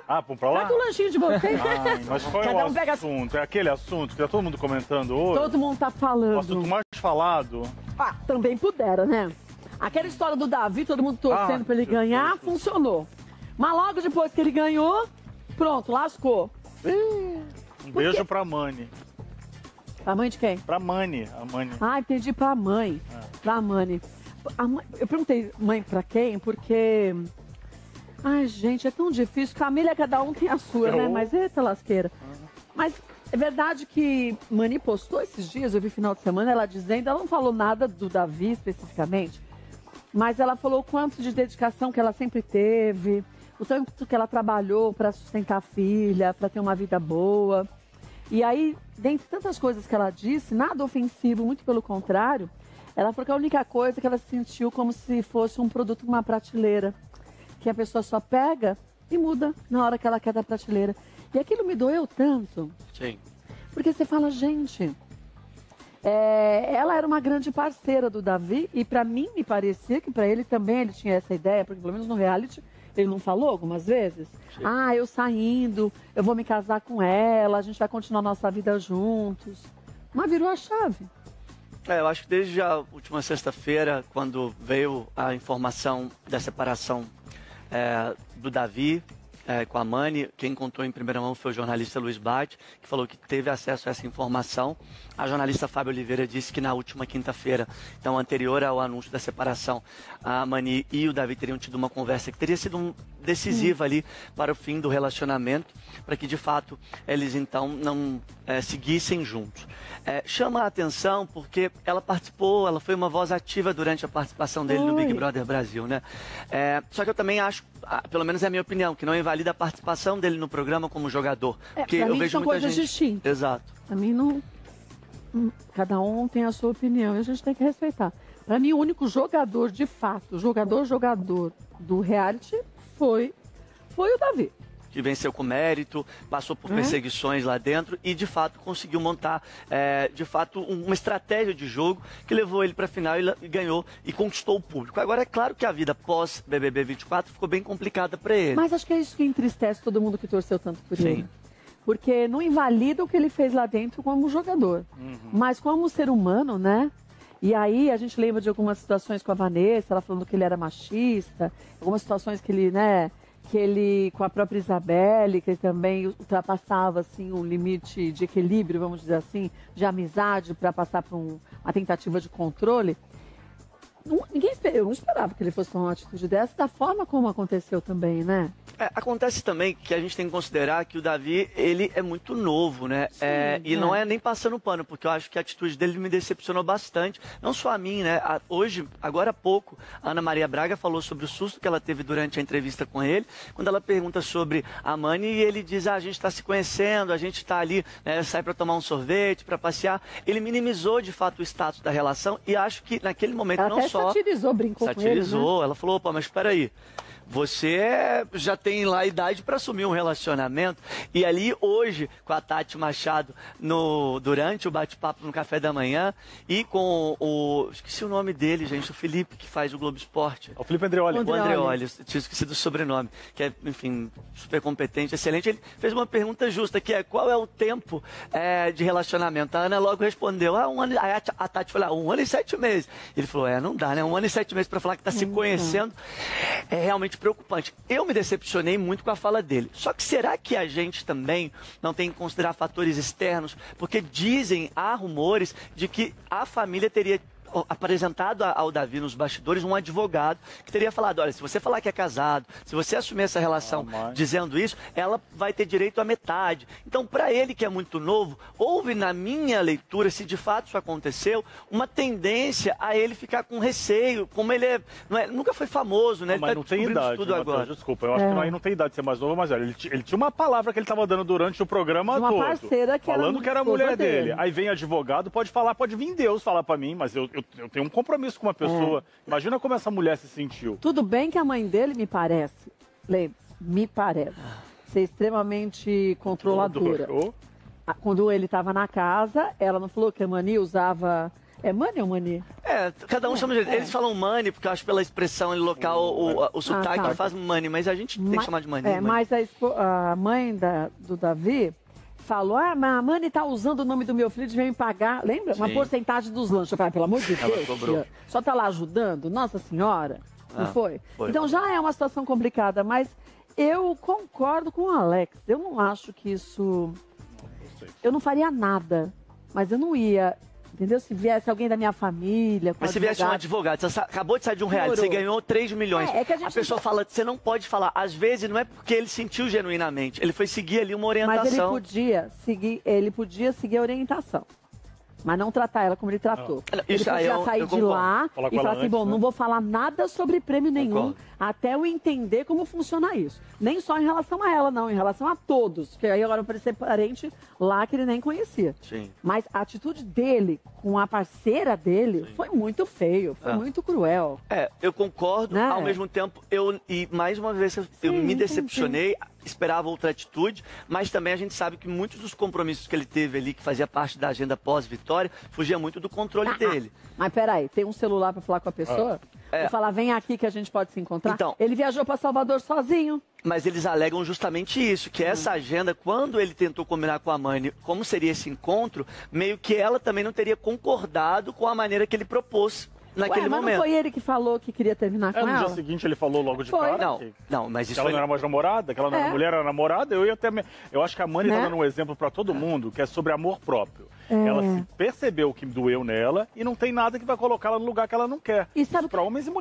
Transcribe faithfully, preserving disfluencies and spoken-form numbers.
Ah, vamos pra lá? Pega o lanchinho de vocês. Ai, mas qual é Cada o um pega... assunto? É aquele assunto que tá todo mundo comentando hoje? Todo mundo tá falando. O assunto mais falado. Ah, também pudera, né? Aquela história do Davi, todo mundo torcendo ah, pra ele ganhar, Deus. funcionou. Mas logo depois que ele ganhou, pronto, lascou. Um beijo quê? pra Mani. Pra mãe de quem? Pra Mani, a Mani. Ah, entendi, pra mãe. É. Pra Mani. A mãe. Eu perguntei mãe pra quem, porque... Ai, gente, é tão difícil. Família, cada um tem a sua, eu... né? Mas eita lasqueira. Uhum. Mas é verdade que Mani postou esses dias, eu vi final de semana, ela dizendo, ela não falou nada do Davi especificamente, mas ela falou o quanto de dedicação que ela sempre teve, o tanto que ela trabalhou para sustentar a filha, para ter uma vida boa. E aí, dentre tantas coisas que ela disse, nada ofensivo, muito pelo contrário, ela falou que a única coisa que ela sentiu como se fosse um produto numa prateleira, que a pessoa só pega e muda na hora que ela quer da prateleira. E aquilo me doeu tanto. Sim. Porque você fala, gente, é, ela era uma grande parceira do Davi e pra mim me parecia que pra ele também ele tinha essa ideia, porque pelo menos no reality ele não falou algumas vezes? Sim. Ah, eu saindo, eu vou me casar com ela, a gente vai continuar nossa vida juntos. Mas virou a chave. É, eu acho que desde a última sexta-feira, quando veio a informação da separação É, do Davi é, com a Mani, quem contou em primeira mão foi o jornalista Luiz Bate, que falou que teve acesso a essa informação. A jornalista Fábio Oliveira disse que na última quinta-feira, então anterior ao anúncio da separação, a Mani e o Davi teriam tido uma conversa que teria sido um, decisiva hum. ali para o fim do relacionamento, para que de fato eles então não é, seguissem juntos. É, chama a atenção porque ela participou, ela foi uma voz ativa durante a participação dele Oi. no Big Brother Brasil, né? É, só que eu também acho, pelo menos é a minha opinião, que não invalida a participação dele no programa como jogador. É, porque pra eu mim vejo são muita coisas gente... distintas. Exato. Pra mim não... Cada um tem a sua opinião e a gente tem que respeitar. Pra mim o único jogador de fato, jogador, jogador do reality foi, foi o Davi. Que venceu com mérito, passou por perseguições lá dentro e, de fato, conseguiu montar, é, de fato, uma estratégia de jogo que levou ele para a final e, e ganhou e conquistou o público. Agora, é claro que a vida pós-B B B vinte e quatro ficou bem complicada para ele. Mas acho que é isso que entristece todo mundo que torceu tanto por Sim. ele. Porque não invalida o que ele fez lá dentro como jogador, uhum. mas como ser humano, né? E aí a gente lembra de algumas situações com a Vanessa, ela falando que ele era machista, algumas situações que ele, né... que ele, com a própria Isabelle, que ele também ultrapassava, assim, um limite de equilíbrio, vamos dizer assim, de amizade, para passar por um, uma tentativa de controle. Não, ninguém, eu não esperava que ele fosse tomar uma atitude dessa, da forma como aconteceu também, né? É, acontece também que a gente tem que considerar que o Davi, ele é muito novo, né? Sim, é, e é. não é nem passando pano, porque eu acho que a atitude dele me decepcionou bastante. Não só a mim, né? A, hoje, agora há pouco, a Ana Maria Braga falou sobre o susto que ela teve durante a entrevista com ele, quando ela pergunta sobre a Mani e ele diz, ah, a gente está se conhecendo, a gente está ali, né, sai para tomar um sorvete, para passear. Ele minimizou, de fato, o status da relação e acho que naquele momento ela não até só... satirizou, brincou satirizou, com ele, né? Ela falou, opa, mas espera aí. Você já tem lá a idade para assumir um relacionamento. E ali hoje, com a Tati Machado, no, durante o bate-papo no café da manhã, e com o... Esqueci o nome dele, gente, o Felipe, que faz o Globo Esporte. O Felipe Andreoli. O Andreoli, tinha esquecido o sobrenome, que é, enfim, super competente, excelente. Ele fez uma pergunta justa, que é, qual é o tempo é, de relacionamento? A Ana logo respondeu, ah, um ano... Aí a Tati falou, ah, um ano e sete meses. Ele falou, é, não dá, né? Um ano e sete meses para falar que está se conhecendo. É realmente preocupante. Eu me decepcionei muito com a fala dele. Só que será que a gente também não tem que considerar fatores externos? Porque dizem, há rumores de que a família teria apresentado ao Davi nos bastidores um advogado que teria falado, olha, se você falar que é casado, se você assumir essa relação ah, dizendo isso, ela vai ter direito à metade. Então, para ele que é muito novo, houve na minha leitura, se de fato isso aconteceu, uma tendência a ele ficar com receio, como ele é, não é nunca foi famoso, né? Não, mas ele tá não tem idade, tudo né, agora. Desculpa, eu acho é. que aí não tem idade de ser mais novo, mas ele, ele tinha uma palavra que ele estava dando durante o programa uma todo. Parceira que falando era que era a mulher dele. dele. Aí vem advogado, pode falar, pode vir Deus falar para mim, mas eu, eu Eu tenho um compromisso com uma pessoa. É. Imagina como essa mulher se sentiu. Tudo bem que a mãe dele, me parece, lembre-se, me parece, ser extremamente controladora. Quando ele estava na casa, ela não falou que a Mani usava É Mani ou Mani? É, cada um chama de jeito. é. Eles falam Mani, porque eu acho pela expressão local, o, o, o sotaque tá. faz Mani, mas a gente tem que Ma- chamar de Mani. É, Mani. mas a, expo- a mãe da- do Davi falou, ah, mas a Mani tá usando o nome do meu filho, devia me pagar, lembra? Uma Sim. porcentagem dos lanches. Eu falei, pelo amor de Ela Deus, cobrou. tia, só tá lá ajudando? Nossa Senhora, não Ah, foi? foi. Então já é uma situação complicada, mas eu concordo com o Alex. Eu não acho que isso... Eu não faria nada, mas eu não ia... Entendeu? Se viesse alguém da minha família... com Mas se viesse um advogado- advogado, você acabou de sair de um real, você Demorou. ganhou três milhões. É, é que a gente pessoa não- fala, você não pode falar. Às vezes não é porque ele sentiu genuinamente, ele foi seguir ali uma orientação. Mas ele podia seguir, ele podia seguir a orientação. Mas não tratar ela como ele tratou. Ah, Ele isso aí podia eu- sair eu de concordo. lá Falar com e ela falar assim, antes, bom, né? não vou falar nada sobre prêmio nenhum Concordo. até eu entender como funciona isso. Nem só em relação a ela, não, em relação a todos. Porque aí agora parecer parente lá que ele nem conhecia. Sim. Mas a atitude dele com a parceira dele foi muito feio, foi É. muito cruel. É, eu concordo, Né? ao mesmo tempo, eu, e mais uma vez, eu, eu Sim, me sim, decepcionei, esperava outra atitude, mas também a gente sabe que muitos dos compromissos que ele teve ali, que fazia parte da agenda pós-vitória, fugia muito do controle dele. Mas peraí, tem um celular pra falar com a pessoa? É. E falar, vem aqui que a gente pode se encontrar? Então- Ele viajou pra Salvador sozinho. Mas eles alegam justamente isso, que essa agenda, quando ele tentou combinar com a Mani como seria esse encontro, meio que ela também não teria concordado com a maneira que ele propôs naquele Ué, mas momento. não foi ele que falou que queria terminar É, com no ela? dia seguinte ele falou logo de Foi. cara Não, que, não, mas que isso ela foi... não era mais namorada, que ela não era É. mulher, era namorada. Eu ia até... me- Eu acho que a Mani Né? tá dando um exemplo pra todo mundo, que é sobre amor próprio. É. Ela se percebeu que doeu nela e não tem nada que vai colocar ela no lugar que ela não quer. E sabe Para homens e mulheres.